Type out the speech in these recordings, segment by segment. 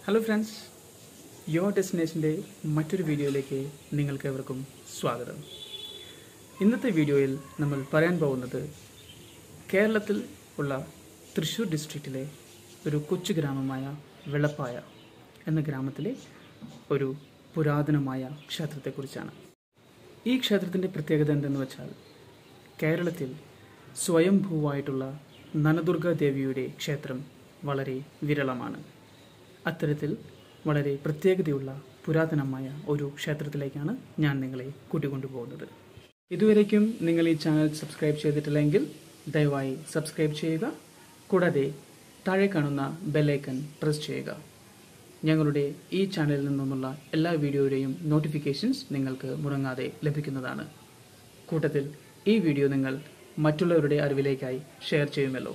Hello friends, your ഡെസ്റ്റിനേഷൻ്റെ മറ്റൊരു വീഡിയോയിലേക്ക് നിങ്ങൾക്കേവർക്കും സ്വാഗതം. ഇന്നത്തെ വീഡിയോയിൽ നമ്മൾ പറയാൻ പോകുന്നത് കേരളത്തിൽ ഉള്ള തൃശ്ശൂർ ഡിസ്ട്രിക്റ്റിലെ ഒരു കൊച്ചു ഗ്രാമമായ വെളപ്പായ എന്ന ഗ്രാമത്തിലെ ഒരു പുരാതനമായ ക്ഷേത്രത്തെക്കുറിച്ചാണ്. ഈ ക്ഷേത്രത്തിൻ്റെ പ്രത്യേകത എന്തെന്ന് വെച്ചാൽ, കേരളത്തിൽ സ്വയംഭൂവായിട്ടുള്ള നനദുർഗ ദേവിയുടെ ക്ഷേത്രം വളരെ വിരളമാണ്. അത്തരത്തിൽ വളരെ പ്രത്യേകതയുള്ള പുരാതനമായ ഒരു ക്ഷേത്രത്തിലേക്കാണ് ഞാൻ നിങ്ങളെ കൂട്ടിക്കൊണ്ടുപോകുന്നത്. ഇതുവരേക്കും നിങ്ങൾ ഈ ചാനൽ സബ്സ്ക്രൈബ് ചെയ്തിട്ടില്ലെങ്കിൽ ദയവായി സബ്സ്ക്രൈബ് ചെയ്യുക. കൂടാതെ താഴെ കാണുന്ന ബെല്ലൈക്കൺ പ്രസ് ചെയ്യുക. ഞങ്ങളുടെ ഈ ചാനലിൽ നിന്നുമുള്ള എല്ലാ വീഡിയോയുടെയും നോട്ടിഫിക്കേഷൻസ് നിങ്ങൾക്ക് മുടങ്ങാതെ ലഭിക്കുന്നതാണ്. കൂട്ടത്തിൽ ഈ വീഡിയോ നിങ്ങൾ മറ്റുള്ളവരുടെ അറിവിലേക്കായി ഷെയർ ചെയ്യുമല്ലോ.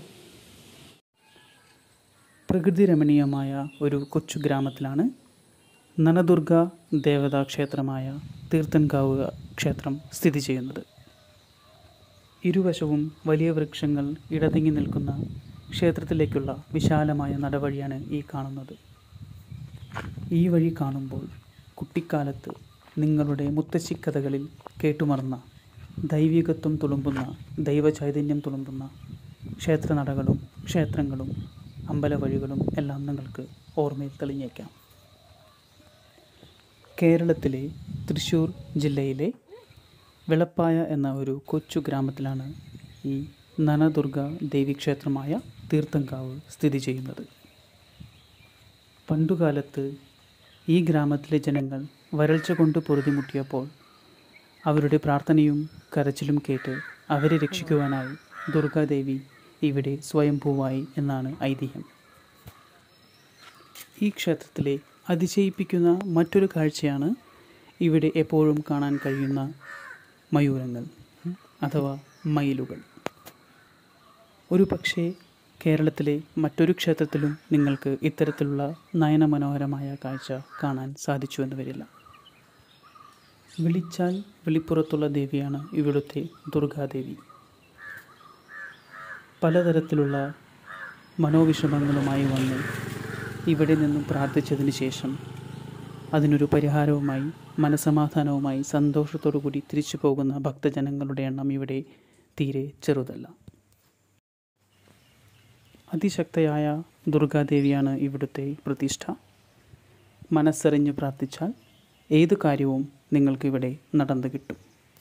പ്രകൃതി രമണീയമായ ഒരു കൊച്ചു ഗ്രാമത്തിലാണ് നനദുർഗ ദേവതാ ക്ഷേത്രമായ തീർത്ഥൻകാവ് ക്ഷേത്രം സ്ഥിതി ചെയ്യുന്നത്. ഇരുവശവും വലിയ വൃക്ഷങ്ങൾ ഇടതിങ്ങി നിൽക്കുന്ന ക്ഷേത്രത്തിലേക്കുള്ള വിശാലമായ നടവഴിയാണ് ഈ കാണുന്നത്. ഈ വഴി കാണുമ്പോൾ കുട്ടിക്കാലത്ത് നിങ്ങളുടെ മുത്തശ്ശിക്കഥകളിൽ കേട്ടുമറന്ന ദൈവികത്വം തുളുമ്പുന്ന, ദൈവചൈതന്യം തുളുമ്പുന്ന ക്ഷേത്രനടകളും ക്ഷേത്രങ്ങളും അമ്പലവഴികളും എല്ലാം നിങ്ങൾക്ക് ഓർമ്മയിൽ തെളിഞ്ഞേക്കാം. കേരളത്തിലെ തൃശ്ശൂർ ജില്ലയിലെ വെളപ്പായ എന്ന ഒരു കൊച്ചു ഗ്രാമത്തിലാണ് ഈ നനദുർഗ ദേവീക്ഷേത്രമായ തീർത്ഥൻകാവ് സ്ഥിതി ചെയ്യുന്നത്. പണ്ടുകാലത്ത് ഈ ഗ്രാമത്തിലെ ജനങ്ങൾ വരൾച്ച കൊണ്ട് പൊറുതിമുട്ടിയപ്പോൾ അവരുടെ പ്രാർത്ഥനയും കരച്ചിലും കേട്ട് അവരെ രക്ഷിക്കുവാനായി ദുർഗാദേവി ഇവിടെ സ്വയംഭൂവായി എന്നാണ് ഐതിഹ്യം. ഈ ക്ഷേത്രത്തിലെ അതിശയിപ്പിക്കുന്ന മറ്റൊരു കാഴ്ചയാണ് ഇവിടെ എപ്പോഴും കാണാൻ കഴിയുന്ന മയൂരങ്ങൾ അഥവാ മയിലുകൾ. ഒരു പക്ഷേ കേരളത്തിലെ മറ്റൊരു ക്ഷേത്രത്തിലും നിങ്ങൾക്ക് ഇത്തരത്തിലുള്ള നയനമനോഹരമായ കാഴ്ച കാണാൻ സാധിച്ചു എന്ന് വരില്ല. വിളിച്ചാൽ വെളിപ്പുറത്തുള്ള ദേവിയാണ് ഇവിടുത്തെ ദുർഗാദേവി. പലതരത്തിലുള്ള മനോവിഷമങ്ങളുമായി വന്ന് ഇവിടെ നിന്നും പ്രാർത്ഥിച്ചതിന് ശേഷം അതിനൊരു പരിഹാരവുമായി മനസമാധാനവുമായി സന്തോഷത്തോടു കൂടി തിരിച്ചു പോകുന്ന ഭക്തജനങ്ങളുടെ എണ്ണം ഇവിടെ തീരെ ചെറുതല്ല. അതിശക്തയായ ദുർഗാദേവിയാണ് ഇവിടുത്തെ പ്രതിഷ്ഠ. മനസ്സറിഞ്ഞ് പ്രാർത്ഥിച്ചാൽ ഏത് കാര്യവും നിങ്ങൾക്കിവിടെ നടന്നു കിട്ടും.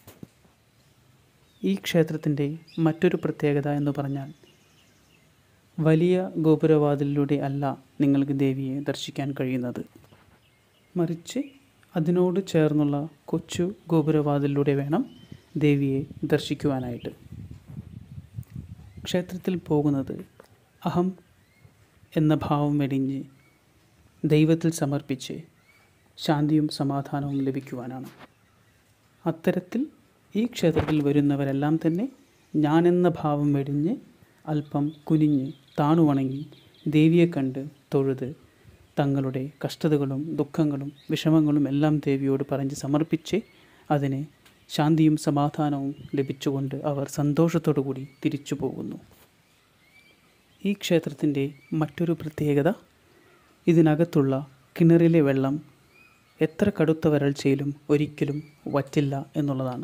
ഈ ക്ഷേത്രത്തിൻ്റെ മറ്റൊരു പ്രത്യേകത എന്ന് പറഞ്ഞാൽ, വലിയ ഗോപുരവാതിലിലൂടെ അല്ല നിങ്ങൾക്ക് ദേവിയെ ദർശിക്കാൻ കഴിയുന്നത്. മറിച്ച് അതിനോട് ചേർന്നുള്ള കൊച്ചു ഗോപുരവാതിലിലൂടെ വേണം ദേവിയെ ദർശിക്കുവാനായിട്ട്. ക്ഷേത്രത്തിൽ പോകുന്നത് അഹം എന്ന ഭാവം വെടിഞ്ഞ് ദൈവത്തിൽ സമർപ്പിച്ച് ശാന്തിയും സമാധാനവും ലഭിക്കുവാനാണ്. അത്തരത്തിൽ ഈ ക്ഷേത്രത്തിൽ വരുന്നവരെല്ലാം തന്നെ ഞാനെന്ന ഭാവം വെടിഞ്ഞ് അല്പം കുനിഞ്ഞ് താണുവണങ്ങി ദേവിയെ കണ്ട് തൊഴുത് തങ്ങളുടെ കഷ്ടതകളും ദുഃഖങ്ങളും വിഷമങ്ങളും എല്ലാം ദേവിയോട് പറഞ്ഞ് സമർപ്പിച്ച് അതിന് ശാന്തിയും സമാധാനവും ലഭിച്ചുകൊണ്ട് അവർ സന്തോഷത്തോടു കൂടി തിരിച്ചു പോകുന്നു. ഈ ക്ഷേത്രത്തിൻ്റെ മറ്റൊരു പ്രത്യേകത, ഇതിനകത്തുള്ള കിണറിലെ വെള്ളം എത്ര കടുത്ത വരൾച്ചയിലും ഒരിക്കലും വറ്റില്ല എന്നുള്ളതാണ്.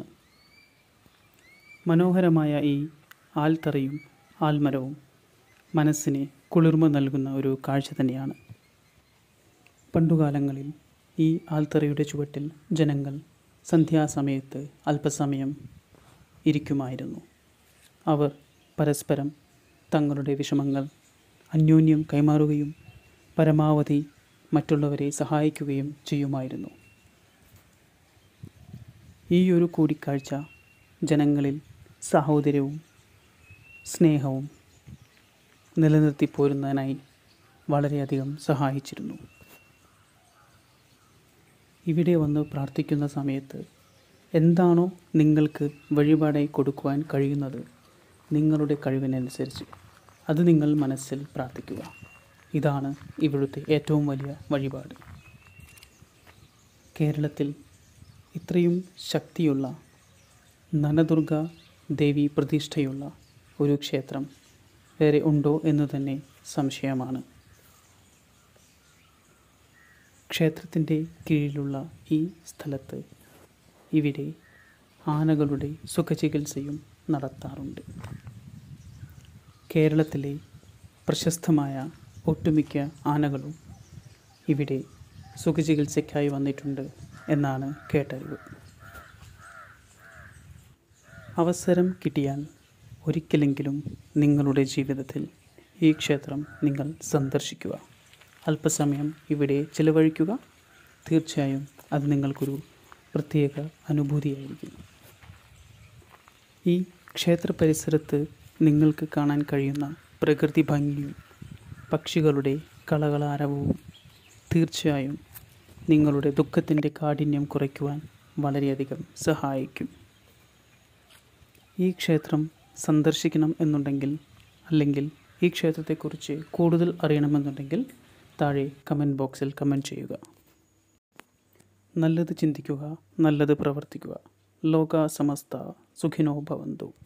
മനോഹരമായ ഈ ആൽത്തറയും ആൽമരവും മനസ്സിന് കുളിർമ നൽകുന്ന ഒരു കാഴ്ച തന്നെയാണ്. പണ്ടുകാലങ്ങളിൽ ഈ ആൽത്തറയുടെ ചുവട്ടിൽ ജനങ്ങൾ സന്ധ്യാസമയത്ത് അല്പസമയം ഇരിക്കുമായിരുന്നു. അവർ പരസ്പരം തങ്ങളുടെ വിഷമങ്ങൾ അന്യോന്യം കൈമാറുകയും പരമാവധി മറ്റുള്ളവരെ സഹായിക്കുകയും ചെയ്യുമായിരുന്നു. ഈ ഒരു കൂടിക്കാഴ്ച ജനങ്ങളിൽ സാഹോദര്യവും സ്നേഹവും നിലനിർത്തി പോരുന്നതിനായി വളരെയധികം സഹായിച്ചിരുന്നു. ഇവിടെ വന്ന് പ്രാർത്ഥിക്കുന്ന സമയത്ത് എന്താണോ നിങ്ങൾക്ക് വഴിപാടായി കൊടുക്കുവാൻ കഴിയുന്നത്, നിങ്ങളുടെ കഴിവിനനുസരിച്ച് അത് നിങ്ങൾ മനസ്സിൽ പ്രാർത്ഥിക്കുക. ഇതാണ് ഇവിടുത്തെ ഏറ്റവും വലിയ വഴിപാട്. കേരളത്തിൽ ഇത്രയും ശക്തിയുള്ള നനദുർഗ ദേവി പ്രതിഷ്ഠയുള്ള ഒരു ക്ഷേത്രം വേറെ ഉണ്ടോ എന്ന് തന്നെ സംശയമാണ്. ക്ഷേത്രത്തിൻ്റെ കീഴിലുള്ള ഈ സ്ഥലത്ത് ഇവിടെ ആനകളുടെ സുഖചികിത്സയും നടത്താറുണ്ട്. കേരളത്തിലെ പ്രശസ്തമായ ഒട്ടുമിക്ക ആനകളും ഇവിടെ സുഖചികിത്സയ്ക്കായി വന്നിട്ടുണ്ട് എന്നാണ് കേട്ടറിവ്. അവസരം കിട്ടിയാൽ ഒരിക്കലെങ്കിലും നിങ്ങളുടെ ജീവിതത്തിൽ ഈ ക്ഷേത്രം നിങ്ങൾ സന്ദർശിക്കുക. അല്പസമയം ഇവിടെ ചിലവഴിക്കുക. തീർച്ചയായും അത് നിങ്ങൾക്കൊരു പ്രത്യേക അനുഭൂതിയായിരിക്കും. ഈ ക്ഷേത്ര പരിസരത്ത് നിങ്ങൾക്ക് കാണാൻ കഴിയുന്ന പ്രകൃതി ഭംഗിയും പക്ഷികളുടെ കളകളാരവവും തീർച്ചയായും നിങ്ങളുടെ ദുഃഖത്തിൻ്റെ കാഠിന്യം കുറയ്ക്കുവാൻ വളരെയധികം സഹായിക്കും. ഈ ക്ഷേത്രം സന്ദർശിക്കണം എന്നുണ്ടെങ്കിൽ, അല്ലെങ്കിൽ ഈ ക്ഷേത്രത്തെക്കുറിച്ച് കൂടുതൽ അറിയണമെന്നുണ്ടെങ്കിൽ താഴെ കമൻറ്റ് ബോക്സിൽ കമൻറ്റ് ചെയ്യുക. നല്ലത് ചിന്തിക്കുക, നല്ലത് പ്രവർത്തിക്കുക. ലോക സമസ്ത സുഖിനോ ഭവന്തു.